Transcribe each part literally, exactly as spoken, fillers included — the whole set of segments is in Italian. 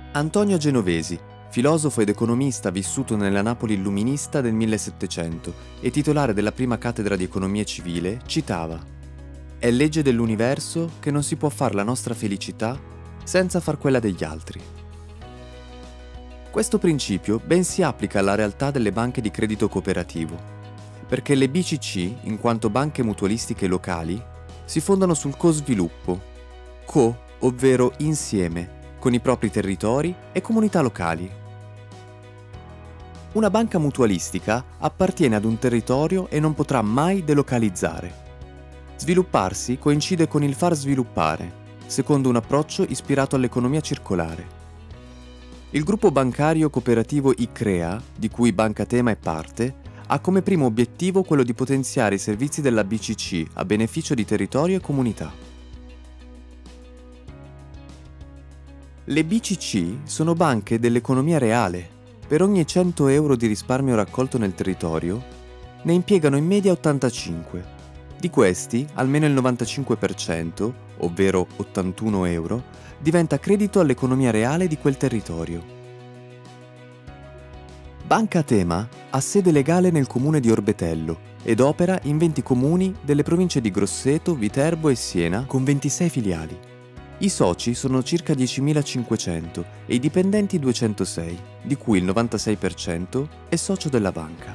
Antonio Genovesi, filosofo ed economista vissuto nella Napoli illuminista del millesettecento e titolare della prima cattedra di economia civile, citava: «È legge dell'universo che non si può far la nostra felicità senza far quella degli altri». Questo principio ben si applica alla realtà delle banche di credito cooperativo, perché le B C C, in quanto banche mutualistiche locali, si fondano sul co-sviluppo, co, ovvero insieme, con i propri territori e comunità locali. Una banca mutualistica appartiene ad un territorio e non potrà mai delocalizzare. Svilupparsi coincide con il far sviluppare, secondo un approccio ispirato all'economia circolare. Il gruppo bancario cooperativo ICCREA, di cui Banca Tema è parte, ha come primo obiettivo quello di potenziare i servizi della B C C a beneficio di territorio e comunità. Le B C C sono banche dell'economia reale. Per ogni cento euro di risparmio raccolto nel territorio, ne impiegano in media ottantacinque. Di questi, almeno il novantacinque per cento, ovvero ottantuno euro, diventa credito all'economia reale di quel territorio. Banca Tema ha sede legale nel comune di Orbetello ed opera in venti comuni delle province di Grosseto, Viterbo e Siena con ventisei filiali. I soci sono circa diecimilacinquecento e i dipendenti duecentosei, di cui il novantasei per cento è socio della banca.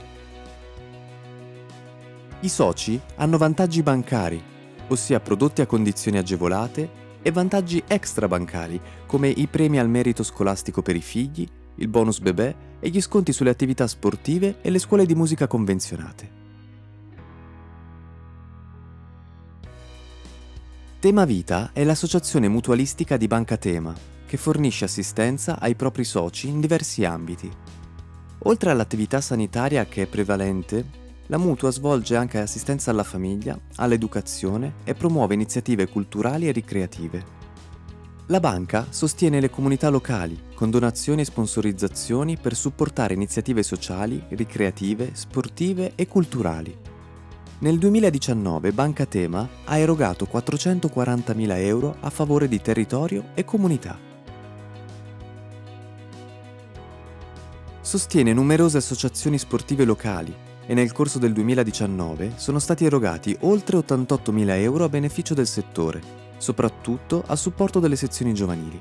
I soci hanno vantaggi bancari, ossia prodotti a condizioni agevolate, e vantaggi extrabancari, come i premi al merito scolastico per i figli, il bonus bebè e gli sconti sulle attività sportive e le scuole di musica convenzionate. Tema Vita è l'associazione mutualistica di Banca Tema, che fornisce assistenza ai propri soci in diversi ambiti. Oltre all'attività sanitaria che è prevalente, la mutua svolge anche assistenza alla famiglia, all'educazione e promuove iniziative culturali e ricreative. La banca sostiene le comunità locali con donazioni e sponsorizzazioni per supportare iniziative sociali, ricreative, sportive e culturali. Nel duemiladiciannove Banca Tema ha erogato quattrocentoquarantamila euro a favore di territorio e comunità. Sostiene numerose associazioni sportive locali e nel corso del duemiladiciannove sono stati erogati oltre ottantottomila euro a beneficio del settore, soprattutto a supporto delle sezioni giovanili.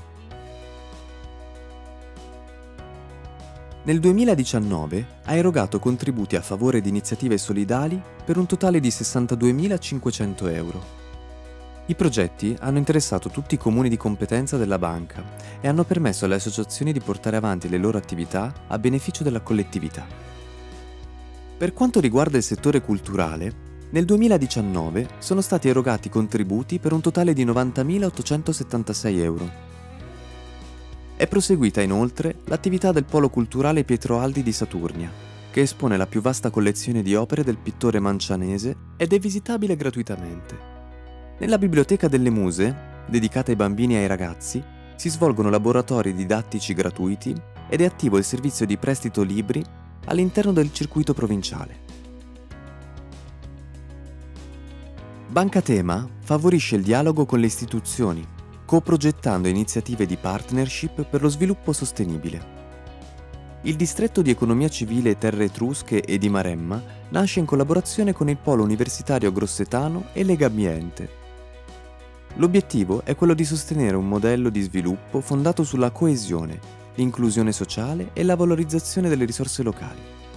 Nel duemiladiciannove ha erogato contributi a favore di iniziative solidali per un totale di sessantaduemilacinquecento euro. I progetti hanno interessato tutti i comuni di competenza della banca e hanno permesso alle associazioni di portare avanti le loro attività a beneficio della collettività. Per quanto riguarda il settore culturale, nel duemiladiciannove sono stati erogati contributi per un totale di novantamilaottocentosettantasei euro. È proseguita inoltre l'attività del Polo Culturale Pietro Aldi di Saturnia, che espone la più vasta collezione di opere del pittore mancianese ed è visitabile gratuitamente. Nella Biblioteca delle Muse, dedicata ai bambini e ai ragazzi, si svolgono laboratori didattici gratuiti ed è attivo il servizio di prestito libri all'interno del circuito provinciale. Banca Tema favorisce il dialogo con le istituzioni, coprogettando iniziative di partnership per lo sviluppo sostenibile. Il distretto di economia civile Terre Etrusche e di Maremma nasce in collaborazione con il Polo Universitario Grossetano e Legambiente. L'obiettivo è quello di sostenere un modello di sviluppo fondato sulla coesione, l'inclusione sociale e la valorizzazione delle risorse locali.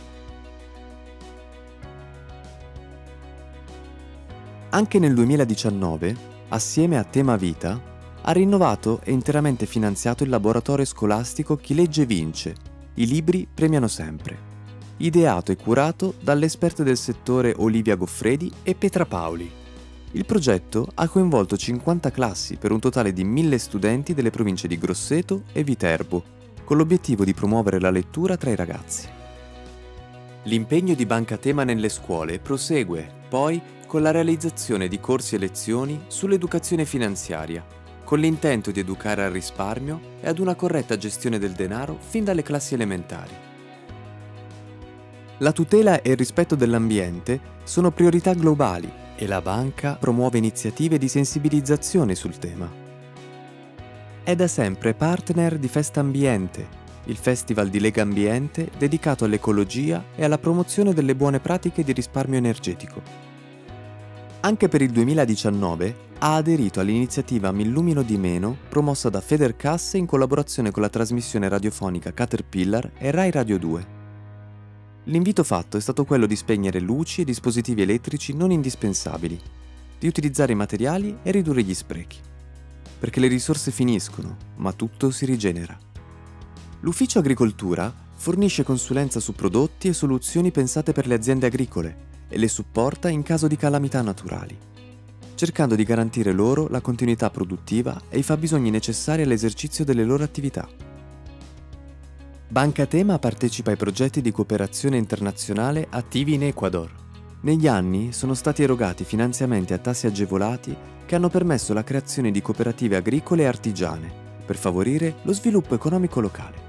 Anche nel duemiladiciannove, assieme a Tema Vita, ha rinnovato e interamente finanziato il laboratorio scolastico Chi legge vince, i libri premiano sempre, ideato e curato dalle esperte del settore Olivia Goffredi e Petra Paoli. Il progetto ha coinvolto cinquanta classi per un totale di mille studenti delle province di Grosseto e Viterbo, con l'obiettivo di promuovere la lettura tra i ragazzi. L'impegno di Banca Tema nelle scuole prosegue, poi, con la realizzazione di corsi e lezioni sull'educazione finanziaria, con l'intento di educare al risparmio e ad una corretta gestione del denaro fin dalle classi elementari. La tutela e il rispetto dell'ambiente sono priorità globali e la banca promuove iniziative di sensibilizzazione sul tema. È da sempre partner di Festa Ambiente, il festival di Lega Ambiente dedicato all'ecologia e alla promozione delle buone pratiche di risparmio energetico. Anche per il duemiladiciannove ha aderito all'iniziativa Mi illumino di meno promossa da Federcasse in collaborazione con la trasmissione radiofonica Caterpillar e Rai Radio due. L'invito fatto è stato quello di spegnere luci e dispositivi elettrici non indispensabili, di utilizzare i materiali e ridurre gli sprechi. Perché le risorse finiscono, ma tutto si rigenera. L'Ufficio Agricoltura fornisce consulenza su prodotti e soluzioni pensate per le aziende agricole e le supporta in caso di calamità naturali, cercando di garantire loro la continuità produttiva e i fabbisogni necessari all'esercizio delle loro attività. Banca Tema partecipa ai progetti di cooperazione internazionale attivi in Ecuador. Negli anni sono stati erogati finanziamenti a tassi agevolati che hanno permesso la creazione di cooperative agricole e artigiane per favorire lo sviluppo economico locale.